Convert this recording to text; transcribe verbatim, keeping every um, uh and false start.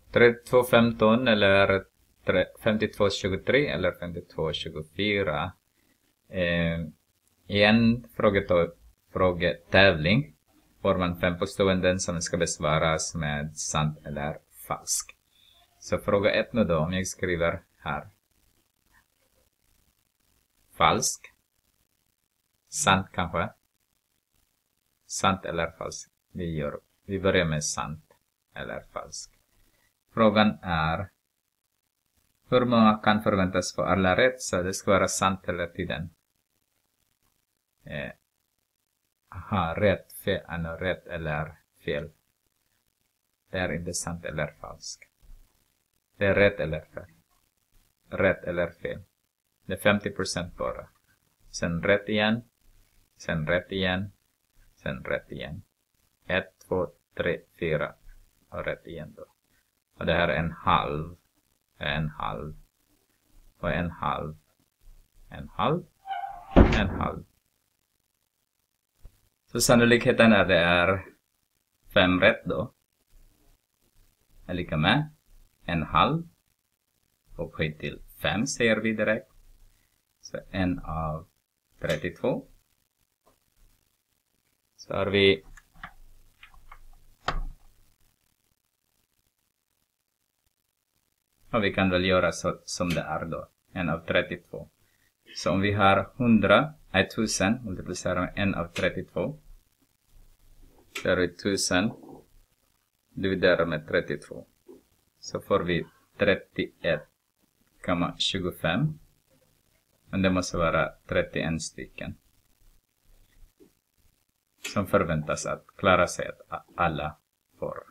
trettiotvå femton eller femtiotvå tjugotre eller femtiotvå tjugofyra. Eh, I en frågetävling får man fem påståenden som ska besvaras med sant eller falskt. Så fråga ett nu då, om jag skriver här. Falsk. Sant kanske. Sant eller falskt. Vi, gör, vi börjar med sant eller falskt. Frågan är: hur många kan förväntas få alla rätt? Så det ska vara sant hela tiden. Eh, aha, rätt, fel, ano, rätt eller fel. Det är inte sant eller falskt. Det är rätt eller fel. Rätt eller fel. Det är femtio procent bara. Sen rätt igen. Sen rätt igen. Sen rätt igen. ett, två, tre, fyra. Och rätt igen då. Och det här är en halv. En halv. Och en halv. En halv. En halv. Så sannolikheten är det är fem rätt då. Är lika med en halv. Och höjd till fem säger vi direkt. Så en av trettiotvå. Så har vi och vi kan väl göra så som det är då. En av trettiotvå. Så om vi har hundra, är tusen, multiplicerar med en av trettiotvå. Så är det tusen. Dividerar med trettiotvå. Så får vi trettioett komma tjugofem. Men det måste vara trettioen stycken. Som förväntas att klara sig att alla får